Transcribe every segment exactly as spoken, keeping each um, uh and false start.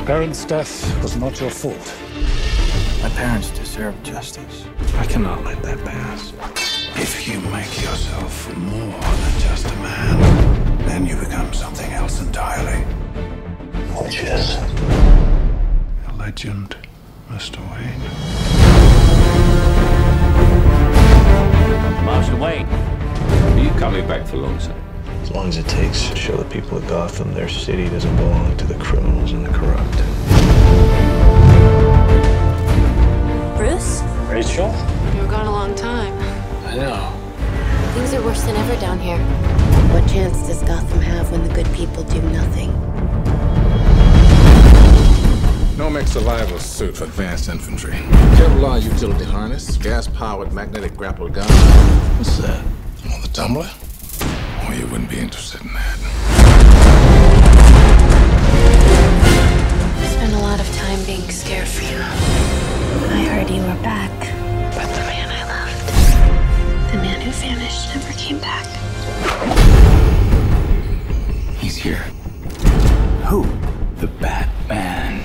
Parents' death was not your fault. My parents deserve justice. I cannot let that pass. If you make yourself more than just a man, then you become something else entirely. Which is? A legend, Mister Wayne. Marshal Wayne, are you coming back for long, sir? As long as it takes to show the people of Gotham their city doesn't belong to the criminals and the corrupt. Bruce? Rachel? You were gone a long time. I know. Things are worse than ever down here. What chance does Gotham have when the good people do nothing? Nomex survival suit for advanced infantry. Kevlar utility harness, gas-powered magnetic grapple gun. What's that? On the tumbler? Well, you wouldn't be interested in that. I spent a lot of time being scared for you. I heard you were back. But the man I loved, the man who vanished, never came back. He's here. Who? The Batman.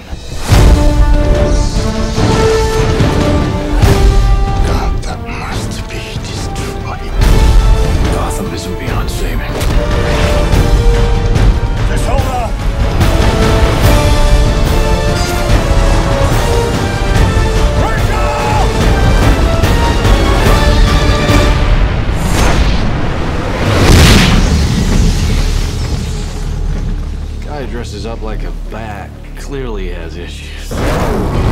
Gotham must be destroyed. Gotham isn't beyond saving. Just hold on! Guy dresses up like a bat clearly has issues.